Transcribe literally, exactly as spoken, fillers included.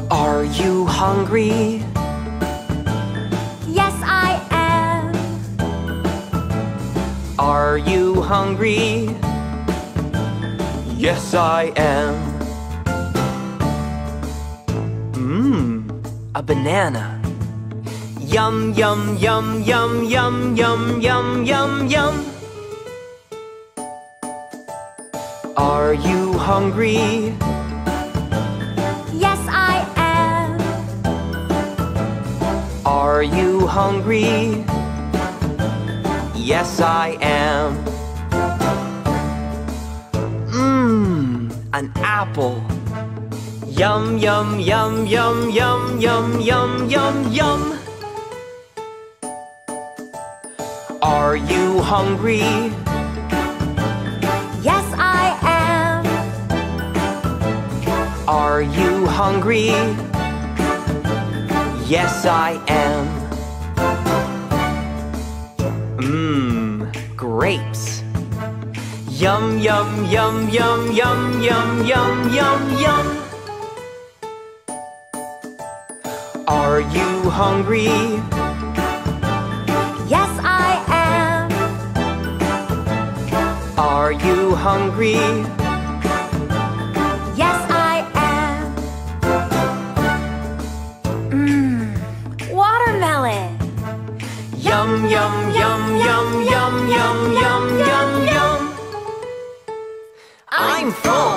Are you hungry? Yes, I am. Are you hungry? Yes, I am. Mmm, a banana. Yum, yum, yum, yum, yum, yum, yum, yum, yum. Are you hungry? Yes, I am. Are you hungry? Yes, I am. Mmm, an apple. Yum, yum, yum, yum, yum, yum, yum, yum, yum. Are you hungry? Yes, I am. Are you hungry? Yes, I am. Mmm, grapes. Yum, yum, yum, yum, yum, yum, yum, yum, yum. Are you hungry? Yes, I am. Are you hungry? Yes, I am. Mmm, watermelon. Yum, yum, yum, yum, yum, yum, yum, yum, yum. I'm full.